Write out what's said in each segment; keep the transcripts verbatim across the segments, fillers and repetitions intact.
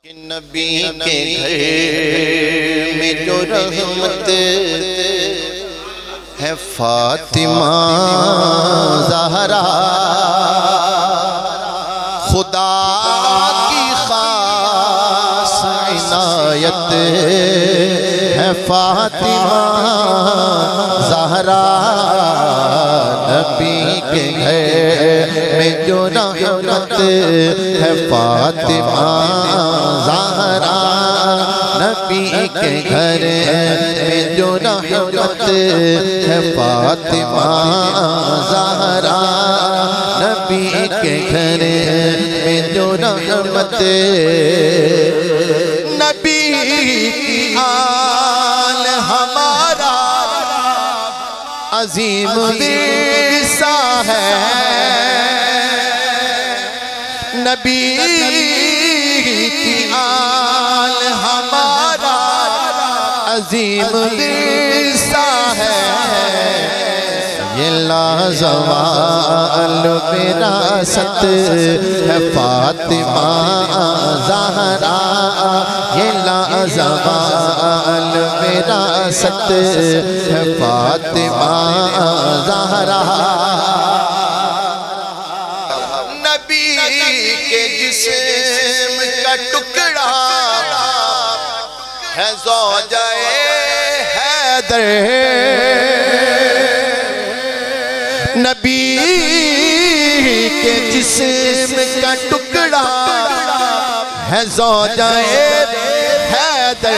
کہ نبی کے گھر میں جو رحمت ہے فاطمہ زہرا، خدا کی خاص عنایت ہے فاطمہ زہرا، نبی کے گھر میں جو رحمت ہے فاطمہ زہرا، نبی کے گھر میں جو رحمت ہے فاطمہ زہرا، نبی کے گھر میں جو رحمت، نبی کی آل ہمارا عظیم ورثہ ہے، نبی کی آل ہمارا عظیم ورثہ ہے، یہ لازوال وراثت ہے فاطمہ زہرا، یہ لازوال وراثت ہے فاطمہ زہرا، نبی کے جسم کا ٹکڑا ہے زوجہ حیدر، نبی کے جسم کا ٹکڑا ہے زوجہ حیدر،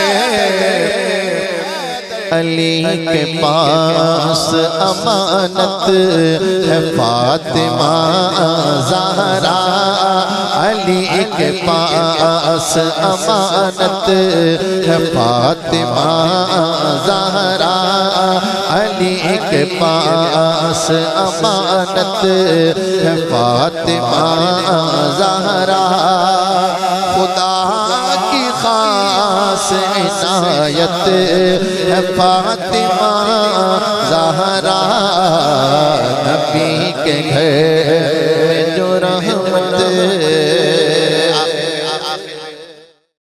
علی کے پاس امانت ہے فاطمہ زہرا، علی کے پاس امانت ہے فاطمہ زہرا، علی کے پاس امانت ہے فاطمہ زہرا، خدا کی خاص عنایت ہے فاطمہ زہرا، نبی کے گھر